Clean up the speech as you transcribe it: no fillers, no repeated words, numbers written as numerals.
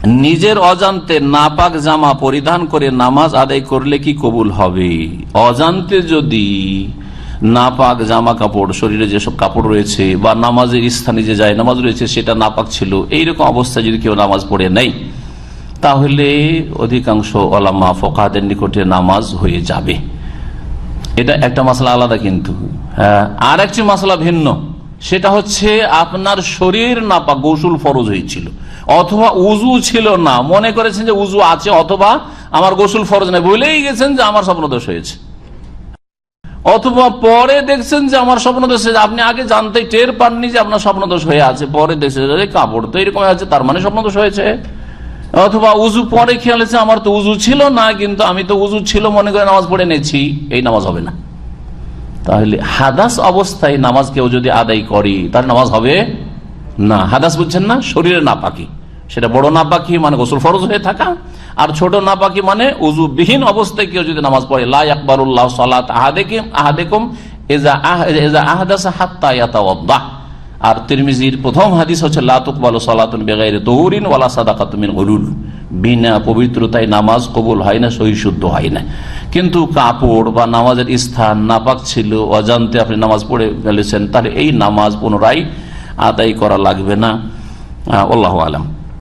নিজের অজান্তে নাপাক জামা পরিধান করে নামাজ আদায় করলে কি কবুল হবে? অজান্তে যদি নাপাক জামা কাপড়, শরীরে যেসব কাপড় রয়েছে বা নামাজের স্থানে যে যায় নামাজ রয়েছে সেটা নাপাক ছিল, এইরকম অবস্থায় যদি কেউ নামাজ পড়ে নেয় তাহলে অধিকাংশ ওলামা ফোকাহাদের নিকটে নামাজ হয়ে যাবে। এটা একটা মাসলা আলাদা। কিন্তু আর একটি মাসলা ভিন্ন, সেটা হচ্ছে আপনার শরীর নাপাক, গোসল ফরজ হয়েছিল অথবা উজু ছিল না, মনে করেছেন যে উজু আছে অথবা আমার গোসল ফরজ নাই, বলেই গেছেন যে আমার স্বপ্নদোষ হয়েছে, অথবা পরে দেখছেন যে আমার স্বপ্নদোষ হয়েছে, আপনি আগে জানতে টের পাননি যে আপনার স্বপ্নদোষ হয়ে আছে, পরে দেখছেন যে কাপড় তো এরকম আছে তার মানে স্বপ্নদোষ হয়েছে, অথবা উজু পরে খেয়াল হয়েছে আমার তো উজু ছিল না কিন্তু আমি তো উজু ছিল মনে করে নামাজ পড়ে নিয়েছি, এই নামাজ হবে না। তাহলে হাদাস অবস্থায় নামাজ কেউ যদি আদায় করে তার নামাজ হবে না। হাদাস বুঝছেন না? শরীরে নাপাকি, সেটা বড় নাপাকি মানে গোসল ফরজ হয়ে থাকা, আর ছোট নাপাকি মানে উজু বিহীন অবস্থায় কেউ যদি নামাজ পড়ে, লা ইয়াকবালুল্লাহু সালাত আহাদিকুম ইযা আহদাসা হাত্তা ইয়াতাওয়াদ্দা। আর তিরমিজির প্রথম হাদিস হচ্ছে লা তুকবালু সালাতুন বিগাইরি তুহুরিন ওয়ালা সাদাকাতুন মিন গুলুল, বিনা পবিত্রতায় নামাজ কবুল হয় না, সহি শুদ্ধ হয় না। কিন্তু কাপড় বা নামাজের স্থান নাপাক ছিল, অজান্তে আপনি নামাজ পড়ে ফেলেছেন, তাহলে এই নামাজ পুনরায় আদায় করা লাগবে না। আল্লাহু আলাম।